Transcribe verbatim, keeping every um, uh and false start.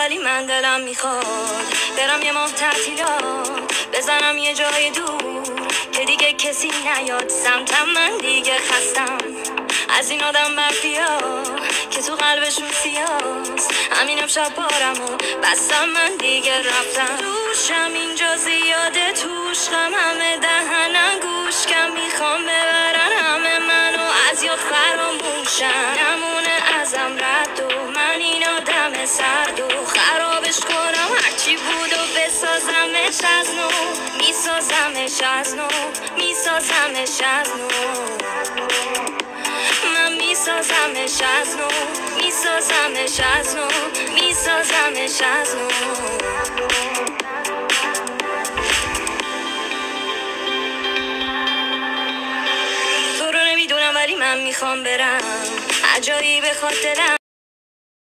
ولی من دلم میخواد برم یه ماه تعطیلات بزنم یه جای دور که دیگه کسی نیاد سمتم. من دیگه خستم از این آدم مافیا که تو قلبشون سیاست. همین امشب بارم و بستم من دیگه رفتم. دوشم اینجا زیاده توش غم همه دهنم گوش کم میخوام ببرن همه منو از یاد فراموشم. نمونه ازم رد و من این آدم سرد و خرابش کنم هرچی بود و بسازمش از نو. میسازمش از نو میسازمش از نو من میسازمش از نو میسازمش از نو میسازمش از نو. تو رو نمیدونم ولی من میخوام برم هر جایی بخواد دلم